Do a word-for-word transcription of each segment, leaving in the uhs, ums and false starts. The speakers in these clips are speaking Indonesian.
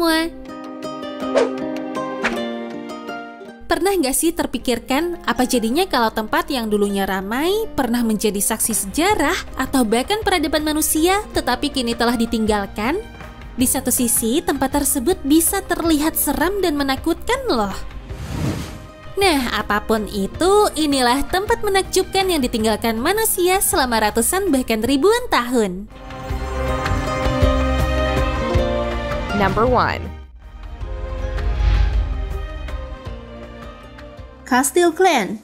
semua! Pernah nggak sih terpikirkan apa jadinya kalau tempat yang dulunya ramai pernah menjadi saksi sejarah atau bahkan peradaban manusia tetapi kini telah ditinggalkan? Di satu sisi, tempat tersebut bisa terlihat seram dan menakutkan loh. Nah, apapun itu, inilah tempat menakjubkan yang ditinggalkan manusia selama ratusan bahkan ribuan tahun. Number one. Kastil Glen.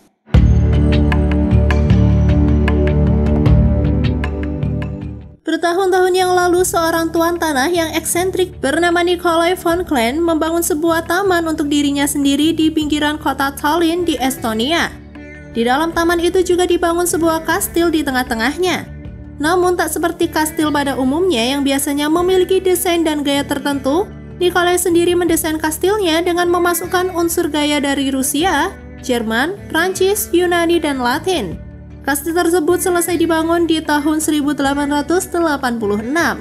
Bertahun-tahun yang lalu, seorang tuan tanah yang eksentrik bernama Nikolai von Glen membangun sebuah taman untuk dirinya sendiri di pinggiran kota Tallinn di Estonia. Di dalam taman itu juga dibangun sebuah kastil di tengah-tengahnya. Namun tak seperti kastil pada umumnya yang biasanya memiliki desain dan gaya tertentu, Nikolai sendiri mendesain kastilnya dengan memasukkan unsur gaya dari Rusia, Jerman, Prancis, Yunani, dan Latin. Kastil tersebut selesai dibangun di tahun seribu delapan ratus delapan puluh enam.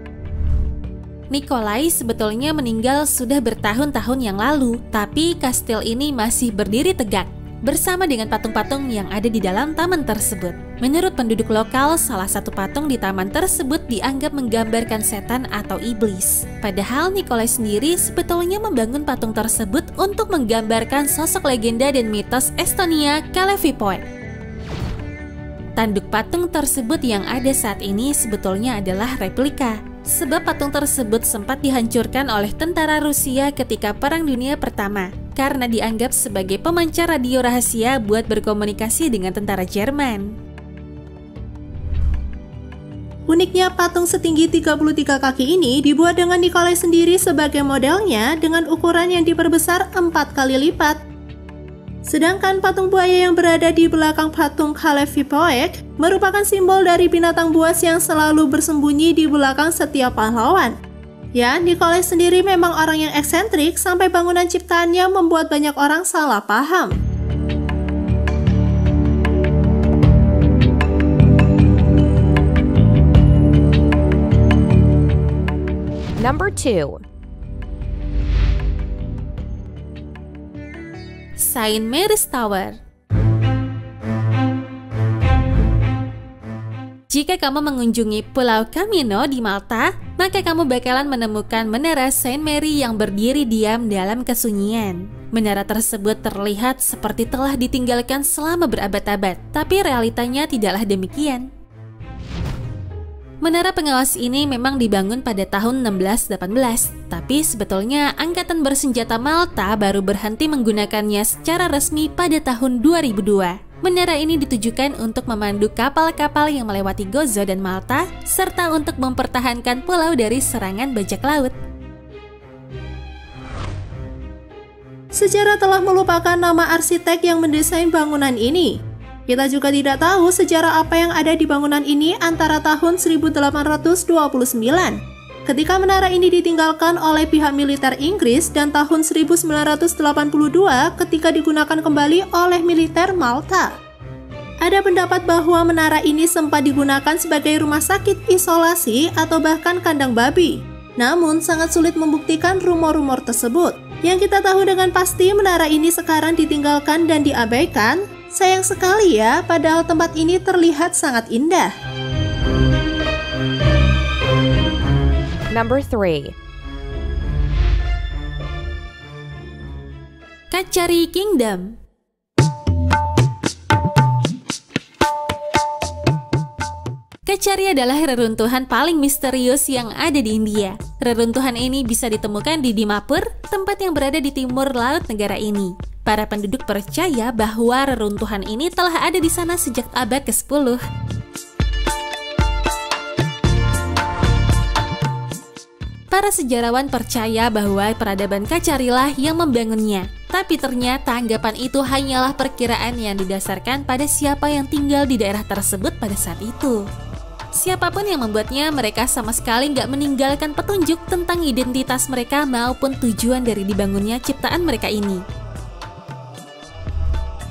Nikolai sebetulnya meninggal sudah bertahun-tahun yang lalu, tapi kastil ini masih berdiri tegak bersama dengan patung-patung yang ada di dalam taman tersebut. Menurut penduduk lokal, salah satu patung di taman tersebut dianggap menggambarkan setan atau iblis. Padahal Nikolai sendiri sebetulnya membangun patung tersebut untuk menggambarkan sosok legenda dan mitos Estonia, Kalevipoeg. Tanduk patung tersebut yang ada saat ini sebetulnya adalah replika, sebab patung tersebut sempat dihancurkan oleh tentara Rusia ketika Perang Dunia Pertama karena dianggap sebagai pemancar radio rahasia buat berkomunikasi dengan tentara Jerman. Uniknya, patung setinggi tiga puluh tiga kaki ini dibuat dengan Nikolai sendiri sebagai modelnya dengan ukuran yang diperbesar empat kali lipat. Sedangkan patung buaya yang berada di belakang patung Kalevipoeg merupakan simbol dari binatang buas yang selalu bersembunyi di belakang setiap pahlawan. Ya, Nikolai sendiri memang orang yang eksentrik sampai bangunan ciptaannya membuat banyak orang salah paham. Number two. Saint Mary's Tower. Jika kamu mengunjungi Pulau Camino di Malta, maka kamu bakalan menemukan Menara Saint Mary yang berdiri diam dalam kesunyian. Menara tersebut terlihat seperti telah ditinggalkan selama berabad-abad, tapi realitanya tidaklah demikian. Menara pengawas ini memang dibangun pada tahun enam belas delapan belas, tapi sebetulnya Angkatan Bersenjata Malta baru berhenti menggunakannya secara resmi pada tahun dua ribu dua. Menara ini ditujukan untuk memandu kapal-kapal yang melewati Gozo dan Malta, serta untuk mempertahankan pulau dari serangan bajak laut. Sejarah telah melupakan nama arsitek yang mendesain bangunan ini. Kita juga tidak tahu sejarah apa yang ada di bangunan ini antara tahun seribu delapan ratus dua puluh sembilan, ketika menara ini ditinggalkan oleh pihak militer Inggris, dan tahun seribu sembilan ratus delapan puluh dua ketika digunakan kembali oleh militer Malta. Ada pendapat bahwa menara ini sempat digunakan sebagai rumah sakit isolasi atau bahkan kandang babi. Namun sangat sulit membuktikan rumor-rumor tersebut. Yang kita tahu dengan pasti, menara ini sekarang ditinggalkan dan diabaikan. Sayang sekali ya, padahal tempat ini terlihat sangat indah. Number three. Kachari Kingdom. Kachari adalah reruntuhan paling misterius yang ada di India. Reruntuhan ini bisa ditemukan di Dimapur, tempat yang berada di timur laut negara ini. Para penduduk percaya bahwa reruntuhan ini telah ada di sana sejak abad kesepuluh. Para sejarawan percaya bahwa peradaban Kachari lah yang membangunnya. Tapi ternyata anggapan itu hanyalah perkiraan yang didasarkan pada siapa yang tinggal di daerah tersebut pada saat itu. Siapapun yang membuatnya, mereka sama sekali nggak meninggalkan petunjuk tentang identitas mereka maupun tujuan dari dibangunnya ciptaan mereka ini.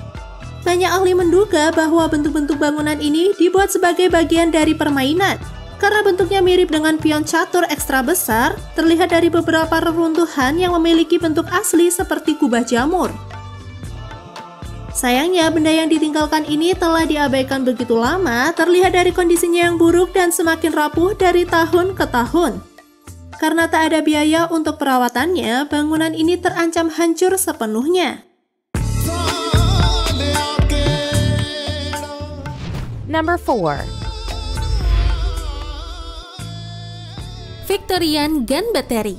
Banyak ahli menduga bahwa bentuk-bentuk bangunan ini dibuat sebagai bagian dari permainan. Karena bentuknya mirip dengan pion catur ekstra besar, terlihat dari beberapa reruntuhan yang memiliki bentuk asli seperti kubah jamur. Sayangnya, benda yang ditinggalkan ini telah diabaikan begitu lama, terlihat dari kondisinya yang buruk dan semakin rapuh dari tahun ke tahun. Karena tak ada biaya untuk perawatannya, bangunan ini terancam hancur sepenuhnya. Number four. Victorian Gun Battery.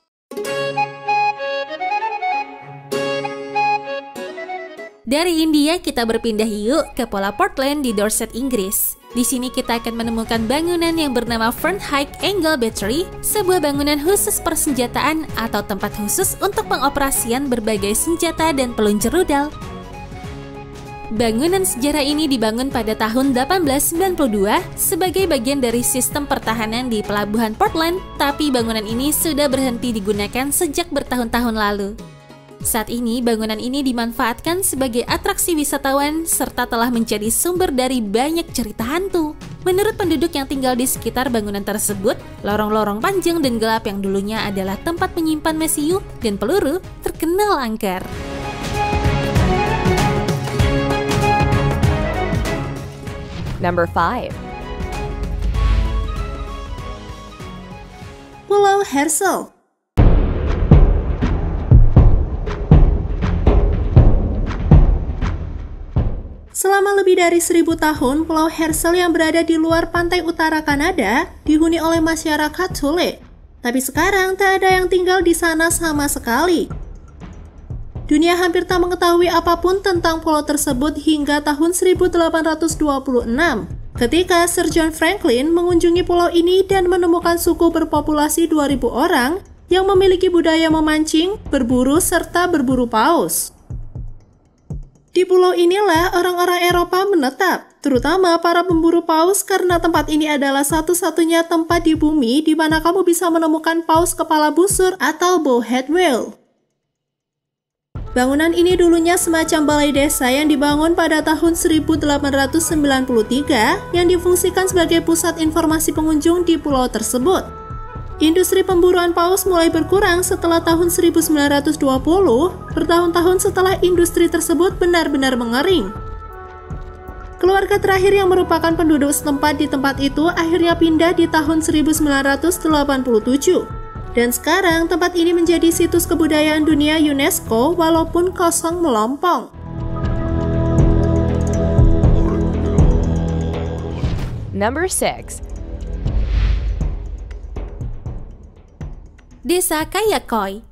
Dari India kita berpindah yuk ke Pulau Portland di Dorset, Inggris. Di sini kita akan menemukan bangunan yang bernama Fernhike Angle Battery, sebuah bangunan khusus persenjataan atau tempat khusus untuk pengoperasian berbagai senjata dan peluncur rudal. Bangunan sejarah ini dibangun pada tahun delapan belas sembilan puluh dua sebagai bagian dari sistem pertahanan di Pelabuhan Portland, tapi bangunan ini sudah berhenti digunakan sejak bertahun-tahun lalu. Saat ini, bangunan ini dimanfaatkan sebagai atraksi wisatawan serta telah menjadi sumber dari banyak cerita hantu. Menurut penduduk yang tinggal di sekitar bangunan tersebut, lorong-lorong panjang dan gelap yang dulunya adalah tempat menyimpan mesiu dan peluru terkenal angker. Number five. Pulau Herschel. Selama lebih dari seribu tahun, Pulau Herschel yang berada di luar pantai utara Kanada dihuni oleh masyarakat Thule. Tapi sekarang tak ada yang tinggal di sana sama sekali. Dunia hampir tak mengetahui apapun tentang pulau tersebut hingga tahun seribu delapan ratus dua puluh enam, ketika Sir John Franklin mengunjungi pulau ini dan menemukan suku berpopulasi dua ribu orang yang memiliki budaya memancing, berburu, serta berburu paus. Di pulau inilah orang-orang Eropa menetap, terutama para pemburu paus karena tempat ini adalah satu-satunya tempat di bumi di mana kamu bisa menemukan paus kepala busur atau bowhead whale. Bangunan ini dulunya semacam balai desa yang dibangun pada tahun seribu delapan ratus sembilan puluh tiga yang difungsikan sebagai pusat informasi pengunjung di pulau tersebut. Industri pemburuan paus mulai berkurang setelah tahun seribu sembilan ratus dua puluh, bertahun-tahun setelah industri tersebut benar-benar mengering. Keluarga terakhir yang merupakan penduduk setempat di tempat itu akhirnya pindah di tahun seribu sembilan ratus delapan puluh tujuh. Dan sekarang tempat ini menjadi situs kebudayaan dunia UNESCO walaupun kosong melompong. Number six. Desa Kayakoi.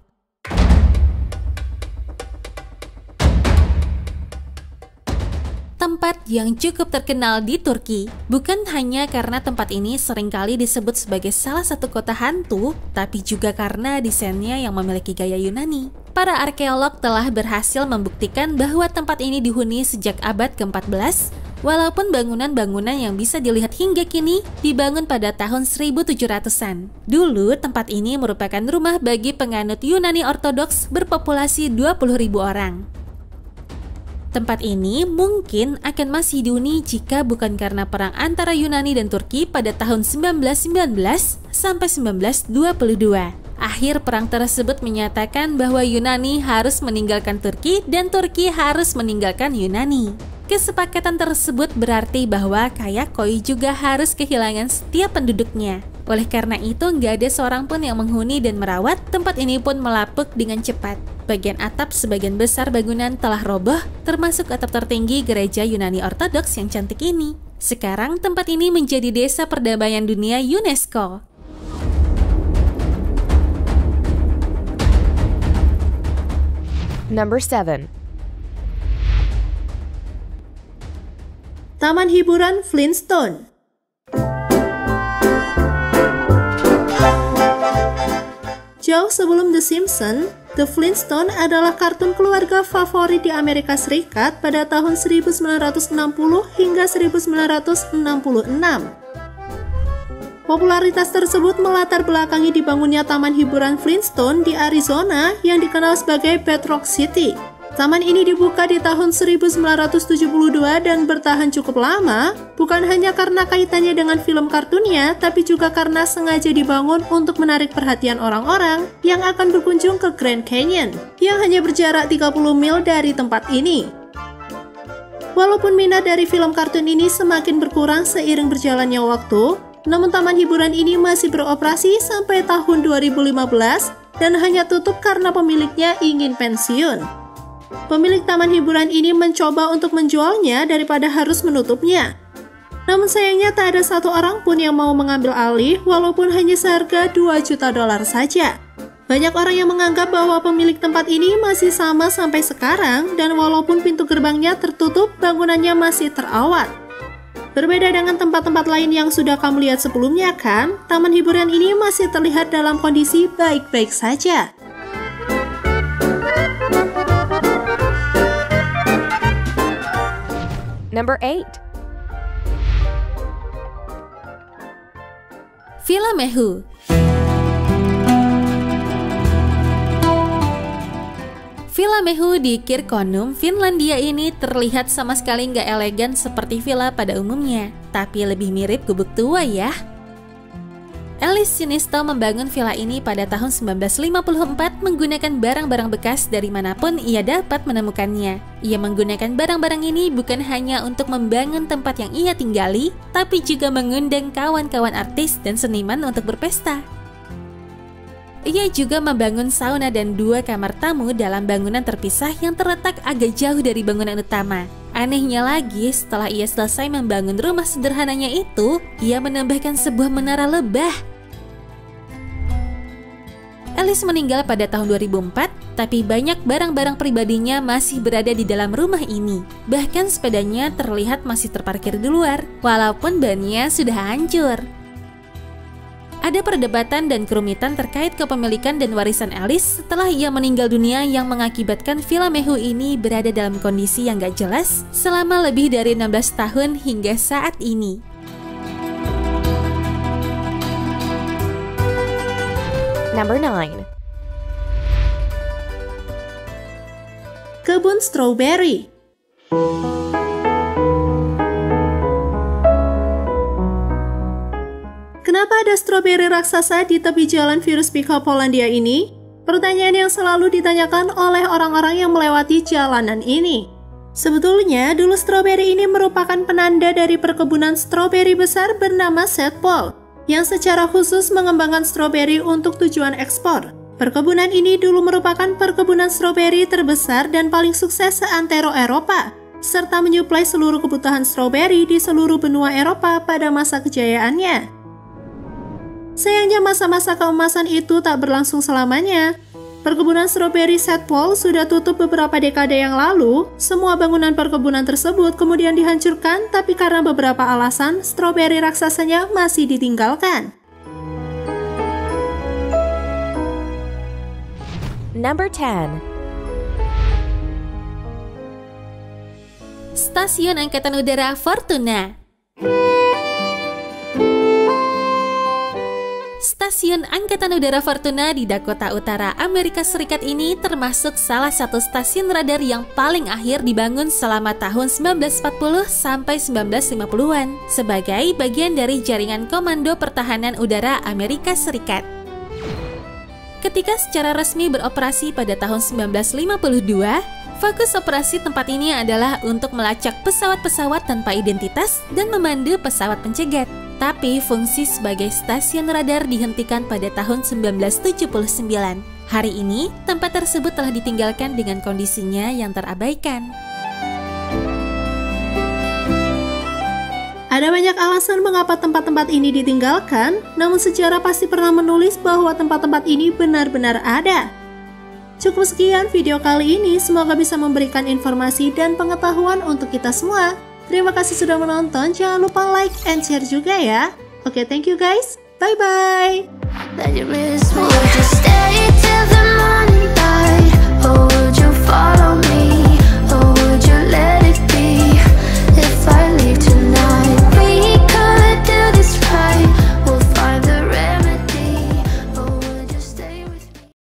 Tempat yang cukup terkenal di Turki, bukan hanya karena tempat ini seringkali disebut sebagai salah satu kota hantu, tapi juga karena desainnya yang memiliki gaya Yunani. Para arkeolog telah berhasil membuktikan bahwa tempat ini dihuni sejak abad keempat belas, walaupun bangunan-bangunan yang bisa dilihat hingga kini dibangun pada tahun seribu tujuh ratusan. Dulu, tempat ini merupakan rumah bagi penganut Yunani Ortodoks berpopulasi dua puluh ribu orang. Tempat ini mungkin akan masih dihuni jika bukan karena perang antara Yunani dan Turki pada tahun seribu sembilan ratus sembilan belas sampai seribu sembilan ratus dua puluh dua. Akhir perang tersebut menyatakan bahwa Yunani harus meninggalkan Turki dan Turki harus meninggalkan Yunani. Kesepakatan tersebut berarti bahwa Kayakoi juga harus kehilangan setiap penduduknya. Oleh karena itu, nggak ada seorang pun yang menghuni dan merawat, tempat ini pun melapuk dengan cepat. Bagian atap sebagian besar bangunan telah roboh, termasuk atap tertinggi gereja Yunani Ortodoks yang cantik ini. Sekarang tempat ini menjadi desa perdamaian dunia UNESCO. Number seven. Taman hiburan Flintstone. Jauh sebelum The Simpsons, The Flintstones adalah kartun keluarga favorit di Amerika Serikat pada tahun seribu sembilan ratus enam puluh hingga seribu sembilan ratus enam puluh enam. Popularitas tersebut melatar belakangi dibangunnya taman hiburan Flintstone di Arizona yang dikenal sebagai Bedrock City. Taman ini dibuka di tahun seribu sembilan ratus tujuh puluh dua dan bertahan cukup lama, bukan hanya karena kaitannya dengan film kartunnya, tapi juga karena sengaja dibangun untuk menarik perhatian orang-orang yang akan berkunjung ke Grand Canyon, yang hanya berjarak tiga puluh mil dari tempat ini. Walaupun minat dari film kartun ini semakin berkurang seiring berjalannya waktu, namun taman hiburan ini masih beroperasi sampai tahun dua ribu lima belas dan hanya tutup karena pemiliknya ingin pensiun. Pemilik taman hiburan ini mencoba untuk menjualnya daripada harus menutupnya. Namun sayangnya tak ada satu orang pun yang mau mengambil alih walaupun hanya seharga dua juta dolar saja. Banyak orang yang menganggap bahwa pemilik tempat ini masih sama sampai sekarang dan walaupun pintu gerbangnya tertutup, bangunannya masih terawat. Berbeda dengan tempat-tempat lain yang sudah kamu lihat sebelumnya kan, taman hiburan ini masih terlihat dalam kondisi baik-baik saja. Number eight. Villa Mehu. Villa Mehu di Kirkkonum, Finlandia ini terlihat sama sekali nggak elegan seperti villa pada umumnya, tapi lebih mirip gubuk tua ya. Alice Sinisto membangun villa ini pada tahun seribu sembilan ratus lima puluh empat menggunakan barang-barang bekas dari manapun ia dapat menemukannya. Ia menggunakan barang-barang ini bukan hanya untuk membangun tempat yang ia tinggali, tapi juga mengundang kawan-kawan artis dan seniman untuk berpesta. Ia juga membangun sauna dan dua kamar tamu dalam bangunan terpisah yang terletak agak jauh dari bangunan utama. Anehnya lagi, setelah ia selesai membangun rumah sederhananya itu, ia menambahkan sebuah menara lebah. Alice meninggal pada tahun dua ribu empat, tapi banyak barang-barang pribadinya masih berada di dalam rumah ini. Bahkan sepedanya terlihat masih terparkir di luar, walaupun bannya sudah hancur. Ada perdebatan dan kerumitan terkait kepemilikan dan warisan Alice setelah ia meninggal dunia yang mengakibatkan Villa Mehu ini berada dalam kondisi yang gak jelas selama lebih dari enam belas tahun hingga saat ini. Number nine. Kebun stroberi. Kenapa ada stroberi raksasa di tepi jalan Viruspika Polandia ini? Pertanyaan yang selalu ditanyakan oleh orang-orang yang melewati jalanan ini. Sebetulnya, dulu stroberi ini merupakan penanda dari perkebunan stroberi besar bernama Setpol, yang secara khusus mengembangkan stroberi untuk tujuan ekspor. Perkebunan ini dulu merupakan perkebunan stroberi terbesar dan paling sukses seantero Eropa, serta menyuplai seluruh kebutuhan stroberi di seluruh benua Eropa pada masa kejayaannya. Sayangnya masa-masa keemasan itu tak berlangsung selamanya. Perkebunan stroberi Setpol sudah tutup beberapa dekade yang lalu. Semua bangunan perkebunan tersebut kemudian dihancurkan, tapi karena beberapa alasan, stroberi raksasanya masih ditinggalkan. Number ten. Stasiun Angkatan Udara Fortuna. Stasiun Angkatan Udara Fortuna di Dakota Utara, Amerika Serikat ini termasuk salah satu stasiun radar yang paling akhir dibangun selama tahun seribu sembilan ratus empat puluh sampai seribu sembilan ratus lima puluhan sebagai bagian dari jaringan Komando Pertahanan Udara Amerika Serikat. Ketika secara resmi beroperasi pada tahun seribu sembilan ratus lima puluh dua, fokus operasi tempat ini adalah untuk melacak pesawat-pesawat tanpa identitas dan memandu pesawat pencegat. Tapi fungsi sebagai stasiun radar dihentikan pada tahun seribu sembilan ratus tujuh puluh sembilan. Hari ini, tempat tersebut telah ditinggalkan dengan kondisinya yang terabaikan. Ada banyak alasan mengapa tempat-tempat ini ditinggalkan, namun sejarah pasti pernah menulis bahwa tempat-tempat ini benar-benar ada. Cukup sekian video kali ini, semoga bisa memberikan informasi dan pengetahuan untuk kita semua. Terima kasih sudah menonton, jangan lupa like and share juga ya. Oke, thank you guys, bye-bye.